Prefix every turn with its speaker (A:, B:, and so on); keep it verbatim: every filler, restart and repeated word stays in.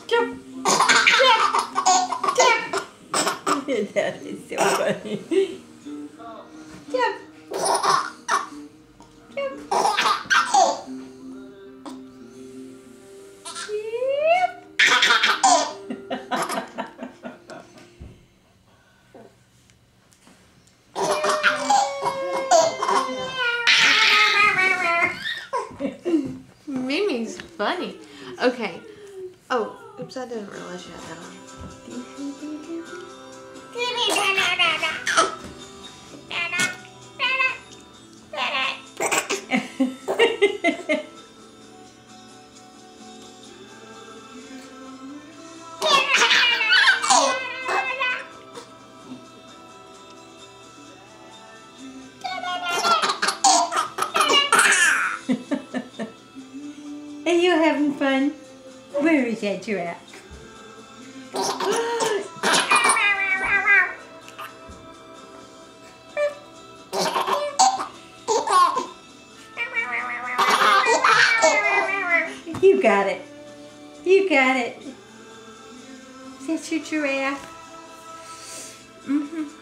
A: Jump. Jump. Jump. That is so funny. Jump.
B: Mimi's funny. Okay. Oh, oops, I didn't realize you had that on.
A: Are you having fun? Where is that giraffe? You got it. You got it. Is that your giraffe? Mm-hmm.